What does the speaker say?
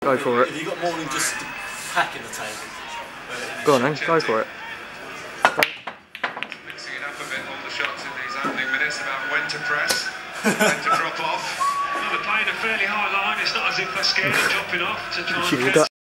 Go for it. Have you got more than just the pack in the table? Go on then, go for it. Mixing it up a bit, all the shots in these opening minutes about when to press, when to drop off. Well, they're playing a fairly high line, it's not as if they're scared of dropping off to try and